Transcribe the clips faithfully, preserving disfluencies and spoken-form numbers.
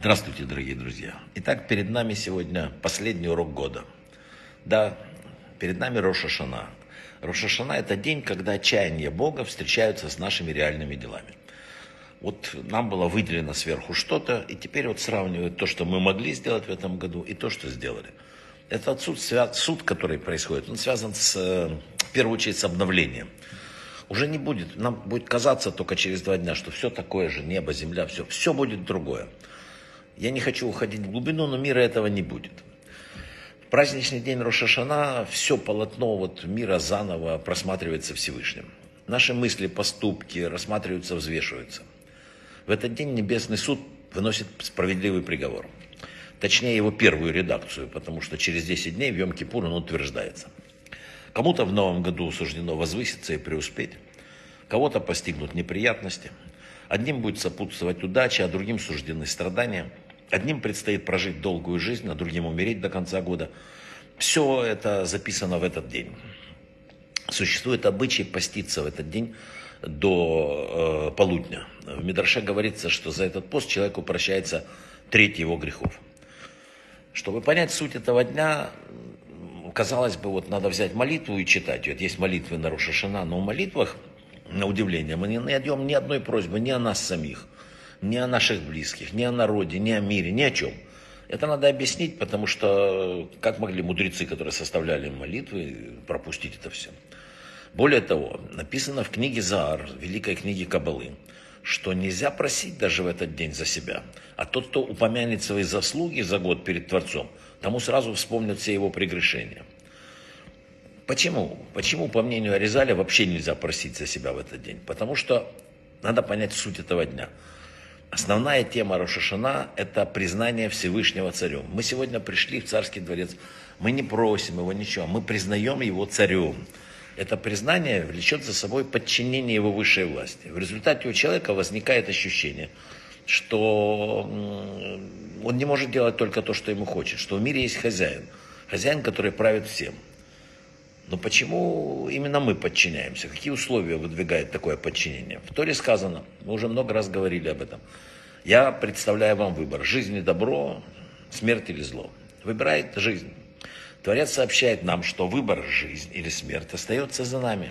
Здравствуйте, дорогие друзья. Итак, перед нами сегодня последний урок года. Да, перед нами Рош ха-Шана. Рош ха-Шана – это день, когда отчаяние Бога встречаются с нашими реальными делами. Вот нам было выделено сверху что-то, и теперь вот сравнивают то, что мы могли сделать в этом году, и то, что сделали. Этот суд, суд, который происходит, он связан с, в первую очередь с обновлением. Уже не будет, нам будет казаться только через два дня, что все такое же, небо, земля, все, все будет другое. Я не хочу уходить в глубину, но мира этого не будет. В праздничный день Рош ха-Шана все полотно вот мира заново просматривается Всевышним. Наши мысли, поступки рассматриваются, взвешиваются. В этот день Небесный суд выносит справедливый приговор. Точнее, его первую редакцию, потому что через десять дней в Йом-Кипур он утверждается. Кому-то в новом году суждено возвыситься и преуспеть, кого-то постигнут неприятности, одним будет сопутствовать удача, а другим суждены страдания, одним предстоит прожить долгую жизнь, а другим умереть до конца года. Все это записано в этот день. Существует обычай поститься в этот день до э, полудня. В Мидраше говорится, что за этот пост человеку прощается треть его грехов. Чтобы понять суть этого дня, казалось бы, вот надо взять молитву и читать. Вот есть молитвы на Рош ха-Шана, но в молитвах, на удивление, мы не найдем ни одной просьбы ни о нас самих, ни о наших близких, ни о народе, ни о мире, ни о чем. Это надо объяснить, потому что как могли мудрецы, которые составляли молитвы, пропустить это все? Более того, написано в книге Заар, великой книге Каббалы, что нельзя просить даже в этот день за себя. А тот, кто упомянет свои заслуги за год перед Творцом, тому сразу вспомнят все его прегрешения. Почему? Почему, по мнению Аризаля, вообще нельзя просить за себя в этот день? Потому что надо понять суть этого дня. Основная тема Рош ха-Шана – это признание Всевышнего царем. Мы сегодня пришли в царский дворец. Мы не просим его ничего, мы признаем его царем. Это признание влечет за собой подчинение его высшей власти. В результате у человека возникает ощущение, что он не может делать только то, что ему хочет, что в мире есть хозяин, хозяин, который правит всем. Но почему именно мы подчиняемся? Какие условия выдвигает такое подчинение? В Торе сказано, мы уже много раз говорили об этом. Я представляю вам выбор, жизнь и добро, смерть или зло. Выбирает жизнь. Творец сообщает нам, что выбор, жизнь или смерть, остается за нами.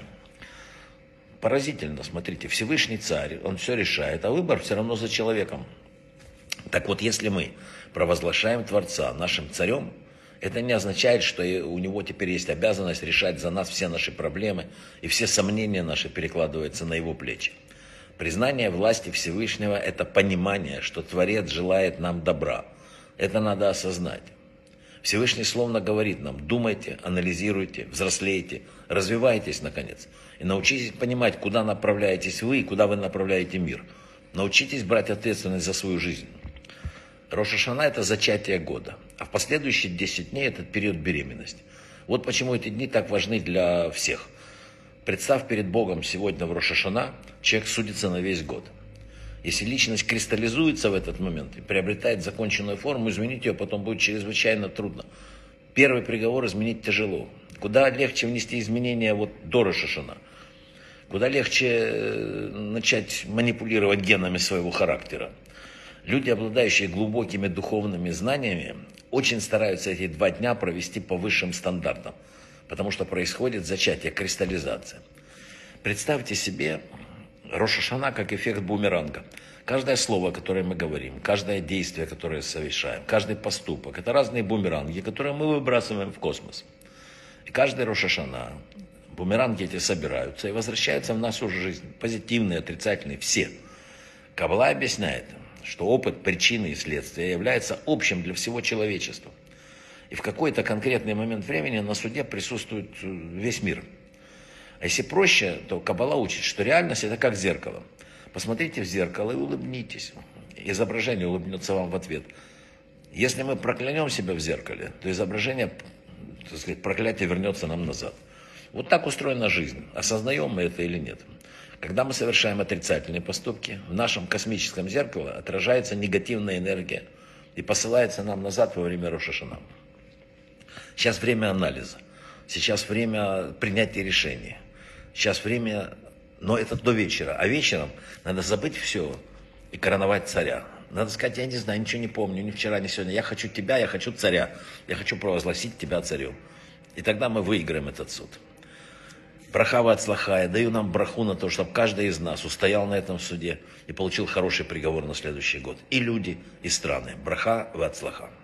Поразительно, смотрите, Всевышний царь, он все решает, а выбор все равно за человеком. Так вот, если мы провозглашаем Творца нашим царем, это не означает, что у него теперь есть обязанность решать за нас все наши проблемы, и все сомнения наши перекладываются на его плечи. Признание власти Всевышнего – это понимание, что Творец желает нам добра. Это надо осознать. Всевышний словно говорит нам: думайте, анализируйте, взрослейте, развивайтесь, наконец. И научитесь понимать, куда направляетесь вы и куда вы направляете мир. Научитесь брать ответственность за свою жизнь. Рош ха-Шана – это зачатие года, а в последующие десять дней – это период беременности. Вот почему эти дни так важны для всех. Представь перед Богом сегодня в Рош ха-Шана, человек судится на весь год. Если личность кристаллизуется в этот момент и приобретает законченную форму, изменить ее потом будет чрезвычайно трудно. Первый приговор изменить тяжело. Куда легче внести изменения вот до Рош ха-Шана. Куда легче начать манипулировать генами своего характера. Люди, обладающие глубокими духовными знаниями, очень стараются эти два дня провести по высшим стандартам, потому что происходит зачатие, кристаллизация. Представьте себе Рош ха-Шана как эффект бумеранга. Каждое слово, которое мы говорим, каждое действие, которое совершаем, каждый поступок – это разные бумеранги, которые мы выбрасываем в космос. И каждый Рош ха-Шана бумеранги эти собираются и возвращаются в нашу жизнь. Позитивные, отрицательные, все. Каббала объясняет, что опыт причины и следствия является общим для всего человечества. И в какой-то конкретный момент времени на суде присутствует весь мир. А если проще, то Каббала учит, что реальность – это как зеркало. Посмотрите в зеркало и улыбнитесь. Изображение улыбнется вам в ответ. Если мы проклянем себя в зеркале, то изображение, так сказать, проклятие вернется нам назад. Вот так устроена жизнь. Осознаем мы это или нет? Когда мы совершаем отрицательные поступки, в нашем космическом зеркале отражается негативная энергия и посылается нам назад во время Рош ха-Шана. Сейчас время анализа, сейчас время принятия решений, сейчас время, но это до вечера. А вечером надо забыть все и короновать царя. Надо сказать, я не знаю, ничего не помню, ни вчера, ни сегодня. Я хочу тебя, я хочу царя. Я хочу провозгласить тебя царем. И тогда мы выиграем этот суд. Браха вацлаха. Я даю нам браху на то, чтобы каждый из нас устоял на этом суде и получил хороший приговор на следующий год. И люди, и страны. Браха вацлаха.